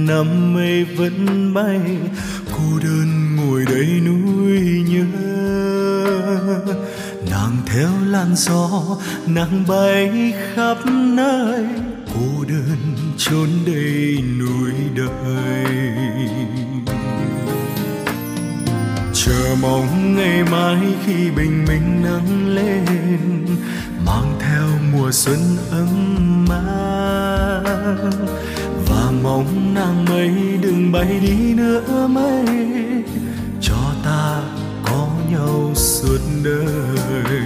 ngàn năm mây vẫn bay, cô đơn ngồi đây núi nhớ. Nàng theo làn gió, nàng bay khắp nơi, cô đơn chốn đây núi đời. Chờ mong ngày mai khi bình minh nắng lên, mang theo mùa xuân ấm áp. Và mong nàng mây đừng bay đi nữa mây, cho ta có nhau suốt đời.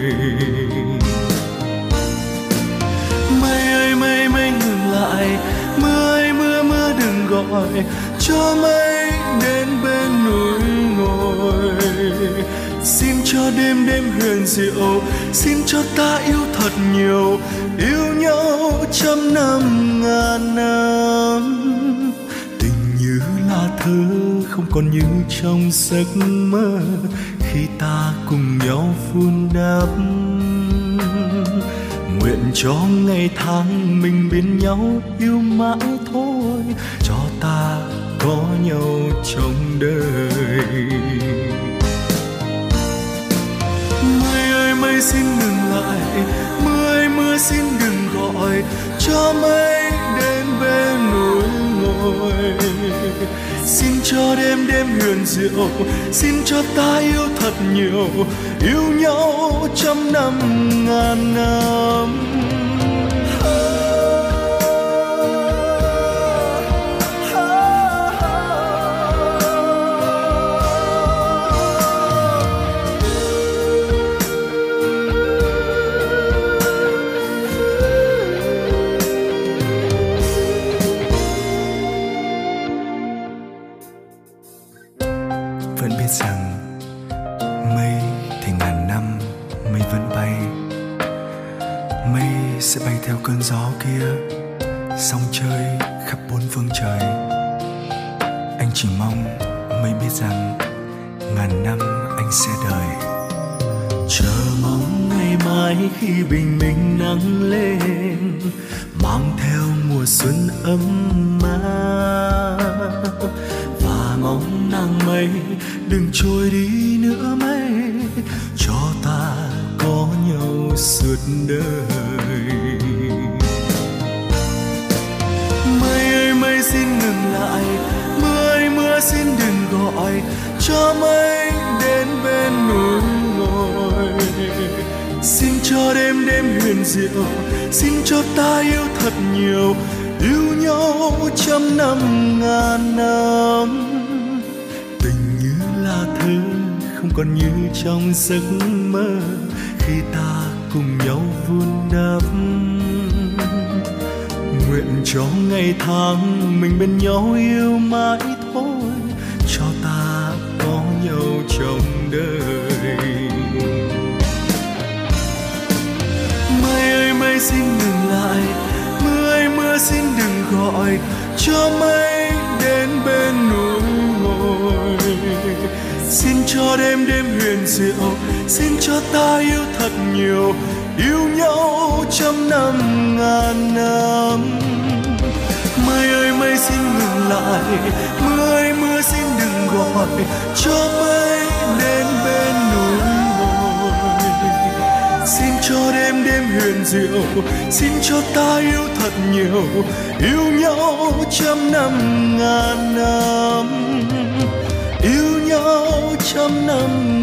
Mây ơi mây mây ngừng lại, mưa ơi mưa mưa đừng gọi, cho mây đến bên núi ngồi. Xin cho đêm đêm huyền diệu, xin cho ta yêu thật nhiều, yêu nhau trăm năm ngàn năm. Tình như là thơ không còn như trong giấc mơ, khi ta cùng nhau vun đắp. Nguyện cho ngày tháng mình bên nhau yêu mãi thôi, cho ta có nhau trong đời. Mây ơi mây xin ngừng lại, mưa ơi mưa xin đừng gọi, cho mây đến bên núi ngồi. Xin cho đêm đêm huyền diệu, xin cho ta yêu thật nhiều, yêu nhau trăm năm ngàn năm. Vẫn biết rằng mây thì ngàn năm mây vẫn bay, mây sẽ bay theo cơn gió kia, sóng chơi khắp bốn phương trời. Anh chỉ mong mây biết rằng ngàn năm anh sẽ đợi. Chờ mong ngày mai khi bình minh nắng lên, mang theo mùa xuân ấm áp. Và mong nàng mây đừng trôi đi nữa mây, cho ta có nhau suốt đời. Mây ơi mây xin ngừng lại, mưa ơi mưa xin đừng gọi, cho mây đến bên núi ngồi. Xin cho đêm đêm huyền diệu, xin cho ta yêu thật nhiều, yêu nhau trăm năm ngàn năm. Tình như là thơ không còn như trong giấc mơ, khi ta cùng nhau vun đắp. Nguyện cho ngày tháng mình bên nhau yêu mãi thôi, cho ta có nhau trong đời. Mây ơi mây xin ngừng lại, mưa ơi mưa xin đừng gọi, cho mây đến bên núi ngồi. Xin cho đêm đêm huyền diệu, xin cho ta yêu thật nhiều, yêu nhau trăm năm ngàn năm. Mây ơi mây xin ngừng lại, mưa ơi mưa xin đừng gọi, cho mây đến bên núi ngồi. Xin cho đêm đêm huyền diệu, xin cho ta yêu thật nhiều, yêu nhau trăm năm ngàn năm, yêu nhau trăm năm